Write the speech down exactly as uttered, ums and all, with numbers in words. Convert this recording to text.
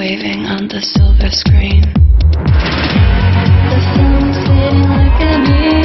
waving on the silver screen. The sun's hitting like an